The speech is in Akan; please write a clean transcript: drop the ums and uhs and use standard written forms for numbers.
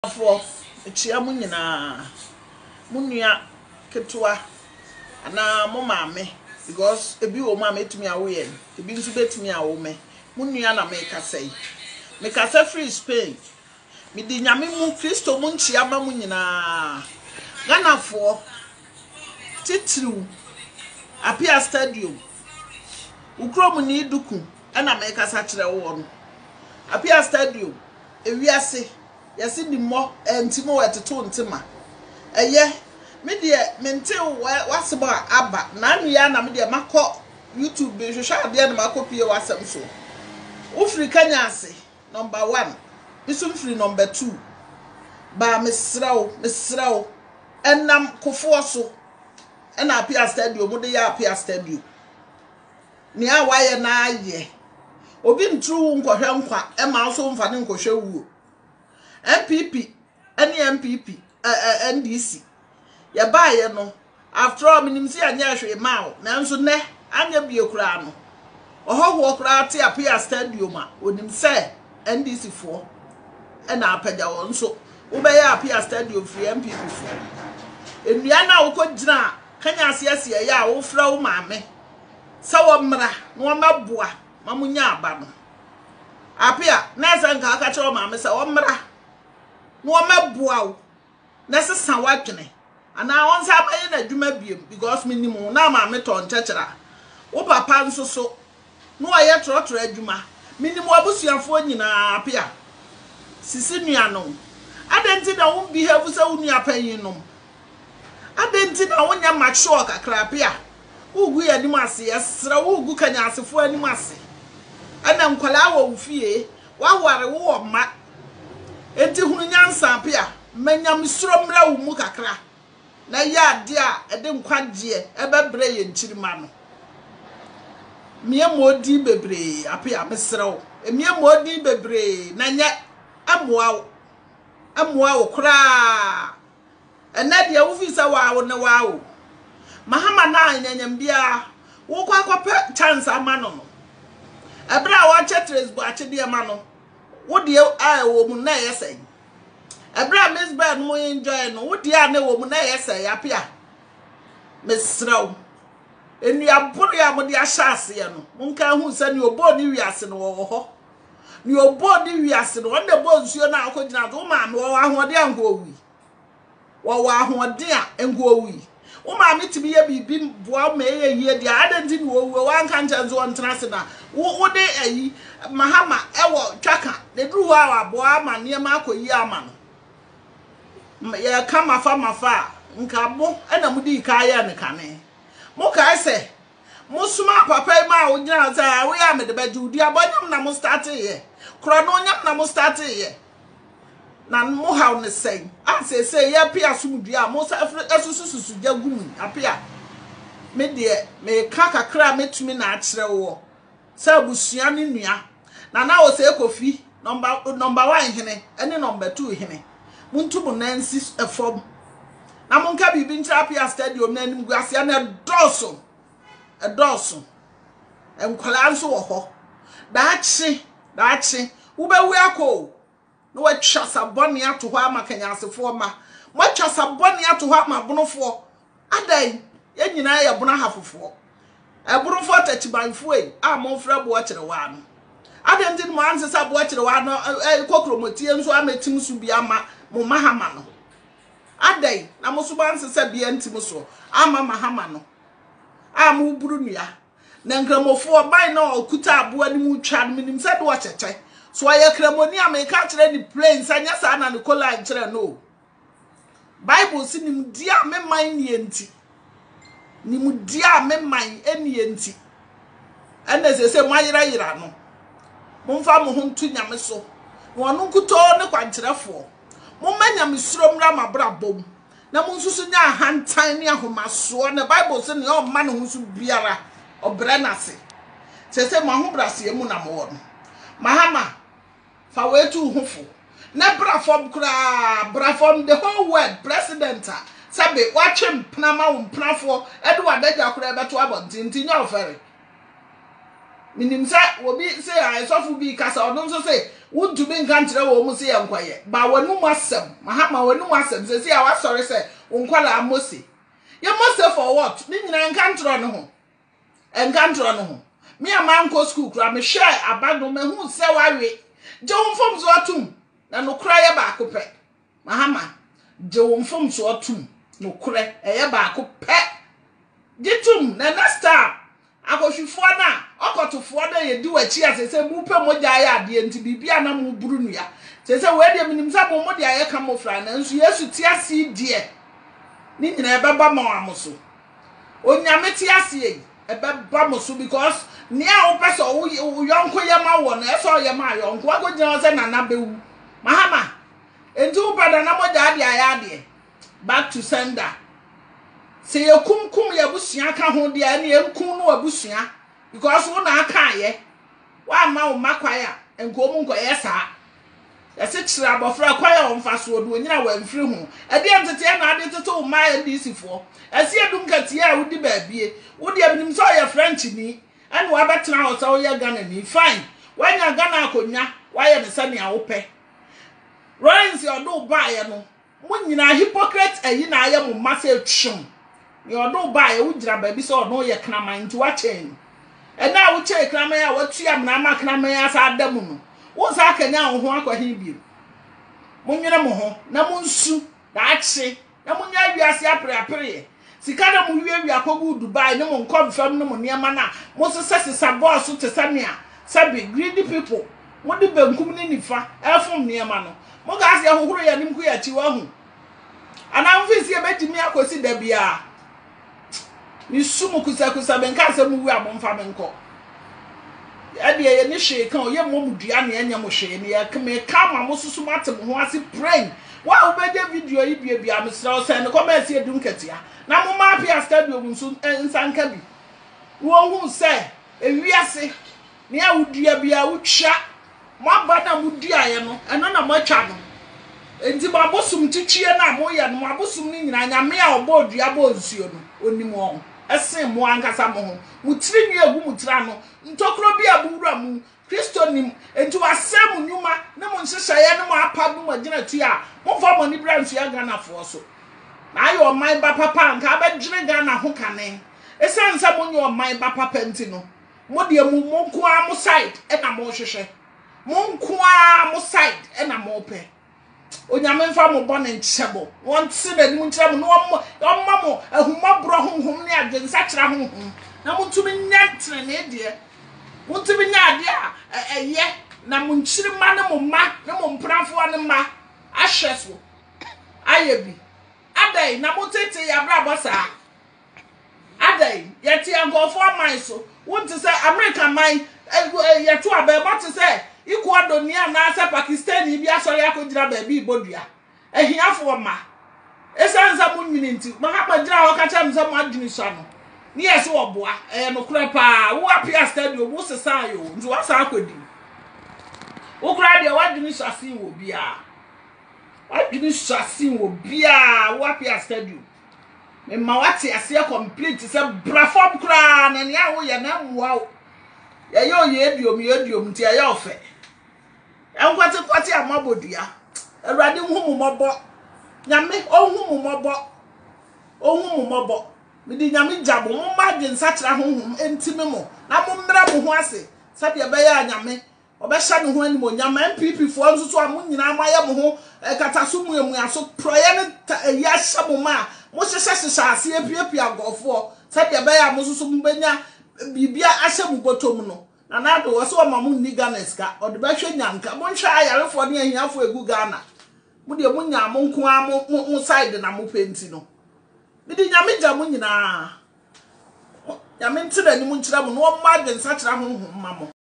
For chia mu nyina munua ketewa ana mo maame because ebi wo maame tumi awo ye ebi nso betumi awo me munua na me kasa free Spain me di nyame mu Kristo mu nchia ma mu nyina Ghana for titru Appiah Stadium ukrom ni duku ana me kasa kire wo no Appiah Stadium ewiase yesi ni mo entimo weteto ntima eye me de mente waseba aba na anu ya na me de makọ YouTube be hwehwe ade na makopie wasem so ufri Kenya ase number 1 bisum free number 2 ba mesrawo enam kofo so na Appiah Stadium mo de ya Appiah Stadium ni awaye na aye obi ntru nkohwe nkwa e ma so mfa ne nkohwe wuo MPP NDC NDC ya baye no after all minimsi anya hwe mawo nanso ne anya bie kura no ohoho kura te Appiah Stadium a onim se NDC fo na apagya won so wo be ya Appiah Stadium free MPP fo enua na wo ko gina Kenya asiase ya wo fra wo maame sawo mra no maboa mamunya aba no Appiah na sanka aka che wo maame sawo mra no maboa na sesa wadwene ana won sa baye na dwuma biem because minimum na maame ton chechera wo papa nso so no aye trotro adwuma minimum abusuafo nyina Appiah sisi nuanom adenti na won behave se wonu apanyinom adenti na wonya mature kakra Appiah ugu ya nim ase yesra ugu Kenya asefo anim ase ana nkwala wo fie waware wo ma enti hunu nyansa Appiah manyam suro mra wo mu kakra na ya de a ede nkwagye ebebre ye nchirima no mie modi bebre Appiah mesrew mie modi bebre na nya amoa wo kra enade wo fisa wa ne wa mahama na nyanyam bia wo kwa kope chance amano no ebra wa chetres bu achede ma no wo de wo mu na yesen ebra Miss Bird mo enjoy no wo de a na wo mu na yesen Appiah mesraw enua buru ya mo de ahase ye no monka hu se ne obo ni wiase no wo ho ni obo ni wiase no wonde bo nsuo na akogina do ma me wo ahode ango owi wo ahode a engo owi wo ma metimi ye bibi boa ma ye yie dia adenti ni wo wanka nchanzo ontrase na wo de ayi mahama ewo twaka de duru wa boa ma ne ma akoyi ama no ye kama mafa nka bo na mudi ka ya ne kane mo kai se mo suma papa ma wo nyina za wo ya me de bajudi abonyam na mo start ye kro no nyam na mo start ye na mo haw ne sei asese ya Appiah sumdua mo sa asususu jagumu Appiah me de me kakakra metumi na akire wo sa busua ne nua na wo se kofi number 1 hene ene number 2 hene muntumu nansi efom na monka bibi ntra Appiah Stadium na nim guase na edoso enkwala nso wo ho daachi wo be wi akọ no wa twasa boni ato ho ama Kenya asefo ma mo twasa boni ato ho ama bonofo adan ye nyina ye bono hafofo ebonofo tachibanfo e a mo fra bo akire wa no adan din mo anse sa bo akire wa no kokromotie nso ametim su bi ama mo mahama no adan na mo so banse sa bi antim so ama mahama no a mo buru nua na nkramofo ban na okuta abo anim twa no minim se do cheche so aye kremoni ameka kire ni plain sanya sa na Nicola kire no Bible si nim dia memman ni enti nim dia memman eni enti ene se mayira no momfa mo ho ntu nyame so wonu nkuto ne kwankyerefo momanya mesuro mra mabrabom na monsusu nya hantan ne ahomaso ne Bible si ne o ma ne husu biara obre nase se mo ho brase mu na mo no mahama fa wetu hufo na brafom kra brafom the whole world president sabe watchem pnama umpnafo Edward Aja kra beto abontinti nya ofere minim se obi se I sofu bi kasa odun so se would to be country or say and quiet, but when you must some, Mahama, when you must some, say, I was sorry, say, Unquala Mossy. You must say for what? Meaning and country on home. And country on home. Me a man go school, I'm a share about no man who say, why Joan from Zoatum, and no cry about coupé. Mahama, Joan from Zoatum, no cry, a back pet. Jitum, na next time. Akoshifuo na okotofuo na ye di wachi asese mu pe mo dia ya de enti bibia na mu buru nua sese we de minim sa bo mo dia ye kamofra na nso yesu ti ase de ni nyina ebeba ma amoso onyame ti ase yi ebeba moso because ni a wo pese wo yonko ye ma wo na eso ye ma yonko agogina se na na bewu mahama enti wo pada na mo dia de ya de back to sender. Say you kum ya busua ka ho de ani enkum no abusua because wo na aka ye wa ma wo makwaya enko mu nko ye saa ya se kira abofra kwaya wo mfa so do nyina wa mfiri ho ade entete na ade tete wo ma NDC fo ase edum katie a wo di baabie wo de abinim so ye French ni ani wa betena ho so ye Ghana ni fine wanya Ghana akonya wa ye ne sane a wo pe Rollins your do ba ye no mo nyina hypocrite ayi na aye mo ma se twum you don't buy a woodra baby so no ye craman to a chain. And now we check Cramaya what she am Nama Cramaya sa demono. What's I can now walk a hebrew? Munina moho, Namunsu, that's say, Namunia we are separate. Sikana Muya we are go Dubai, no one come from no near mana. Most successes are boss to Sania, Sabi, greedy people. What did the Kuminifa, Elfum near mano? Mogasia who are Nimquia Chiwahu. And I'm busy about me, I could see there be a. Ni sumu kusa benka se mu wi abonfa benko ade ye ni hwe kan ye mom dua ne anya mo hwe ne ye keme ka ma mo susu matem ho ase brain wa obede video yi bia mesra se ne comment e dum katia na mo ma Appiah Stadium nso nsanka bi wo hu se ewiase ne a wudua bia wutwa mo abada mo dua ye no eno na mo atwa no enti ba bosum titwie na mo ye no abosum ni nyina nya me a obo dua bo nsuo no onimo ese mo ankasa mo ho mutiri nwi egu mutira no ntokro bi abura mu Kristo nim enti wasem nyuma na mo nhyehyeye ne mo apadu mo gina tu a mo fa mo ni branch ya Ghana fo so na ayo oman ba papa nka abegyire Ghana ho kane ese ansa mo nyo oman ba papa enti no mo de mu mo nko a mo side e na mo hwehwe mo nko a mo side e na mo pe onyame mfa mo bone nchebo won tse na nim nchebo no omma mo ahuma bro honhom ne adwensa kira honhom na mo ntumi nyantre na de mo ntumi nya ade a eye na mo nchiri ma ne mo ma ne mo mprafo ne ma ahweso ayebi adai na mo tete ya bra bosa adai yeti angofo man so won tse American man yeto abeba tse Ecuadonia na asa Pakistan bi asori akogira ba bi bodua ehiafo ma esanza munwini nti mahaba gira ho kacha mza mu adwini so no ni yesi oboa no kura pa wo Appiah Stadium wo sesa yo nti wasa akodi wo kura de wadwini so asin wo bia wadwini so asin wo bia wo Appiah Stadium me ma wate ase complete se brafom kura na ne awo ye na muwa ye yo ediom nti ye ofe enkwate amabodua Awurade humu mobo nyame ohumu mobo midi nyame jabo mo ma de nsakira honhom entime mo na mo mmra mo ho ase sabe be ya nyame obehya ne ho ani mo nyama MPP fo nso so amu nyina amaye mo ho kataso mu emu aso proye ne ya hya mo ma mo hyehye ase epiepia agofo sabe be ya mo so mo benya bibia ahye mu botom no na do wo so ma mo ni Ghana ska o de be hwe nyanka mo hwe ayarefo ne ahiafo egu Ghana mo de mo nya mo nko a mo side na mo penti no midi nyame gya mo nyina nyame ntira ni mo nkyira mo no ma de nsa kyira honhom ma mo